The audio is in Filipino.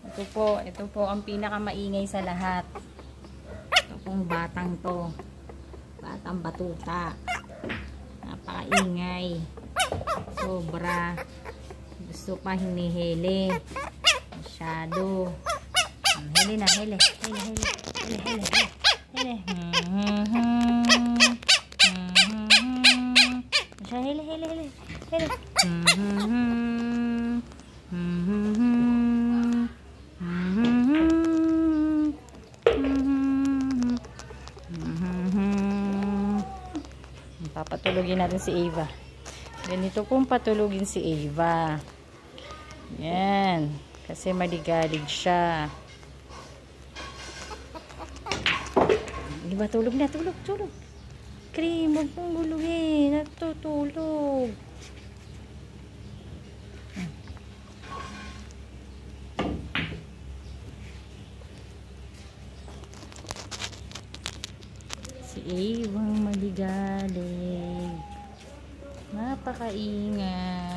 Ito po ang pinakamaingay sa lahat. Ito pong batang to. Batang batuta. Napakaingay. Sobra. Gusto pa hinihili. Masyado. Hili na, hili. Hili, hili. Hili, hili, hili. Hili. Siya, hili, hili, hili. Hili. Papatulogin natin si Ava. Ganito pong patulogin si Ava. Yan. Kasi maligalig siya. Diba, tulog na, tulog, tulog. Cream, huwag pong bulugin. Natutulog. Si Ava maligalig. Napakaingay.